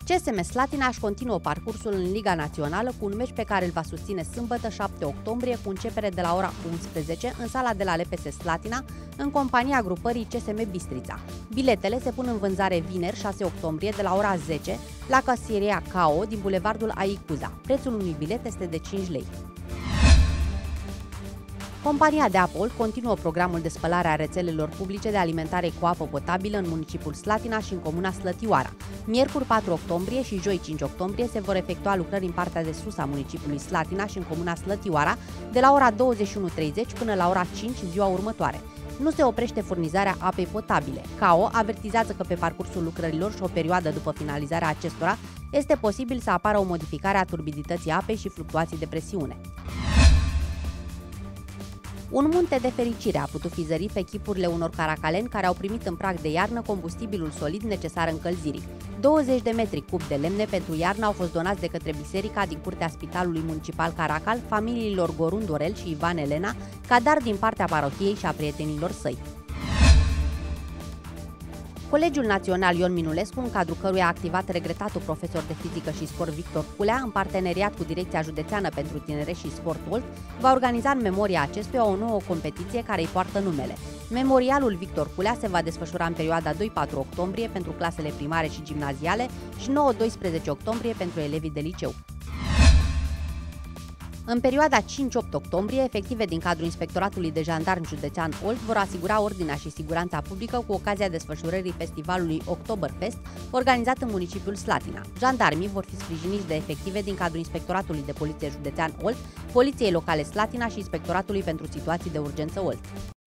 CSM Slatina își continuă parcursul în Liga Națională cu un meci pe care îl va susține sâmbătă 7 octombrie cu începere de la ora 11 în sala de la LPS Slatina, în compania grupării CSM Bistrița. Biletele se pun în vânzare vineri 6 octombrie de la ora 10 la casieria KO din bulevardul Aicuza. Prețul unui bilet este de 5 lei. Compania de apă Olt continuă programul de spălare a rețelelor publice de alimentare cu apă potabilă în municipiul Slatina și în comuna Slătioara. Miercuri 4 octombrie și joi 5 octombrie se vor efectua lucrări în partea de sus a municipiului Slatina și în comuna Slătioara de la ora 21:30 până la ora 5 ziua următoare. Nu se oprește furnizarea apei potabile. KO avertizează că pe parcursul lucrărilor și o perioadă după finalizarea acestora este posibil să apară o modificare a turbidității apei și fluctuații de presiune. Un munte de fericire a putut fi zărit pe chipurile unor caracaleni care au primit în prag de iarnă combustibilul solid necesar încălzirii. 20 de metri cub de lemne pentru iarnă au fost donați de către biserica din curtea Spitalului Municipal Caracal familiilor Gorun Dorel și Ivan Elena, ca dar din partea parohiei și a prietenilor săi. Colegiul Național Ion Minulescu, în cadrul căruia a activat regretatul profesor de fizică și sport Victor Culea, în parteneriat cu Direcția Județeană pentru Tineret și Sport Olt, va organiza în memoria acestuia o nouă competiție care îi poartă numele. Memorialul Victor Culea se va desfășura în perioada 2-4 octombrie pentru clasele primare și gimnaziale și 9-12 octombrie pentru elevii de liceu. În perioada 5-8 octombrie, efective din cadrul Inspectoratului de Jandarmi Județean Olt vor asigura ordinea și siguranța publică cu ocazia desfășurării festivalului Oktoberfest, organizat în municipiul Slatina. Jandarmii vor fi sprijiniți de efective din cadrul Inspectoratului de Poliție Județean Olt, Poliției Locale Slatina și Inspectoratului pentru Situații de Urgență Olt.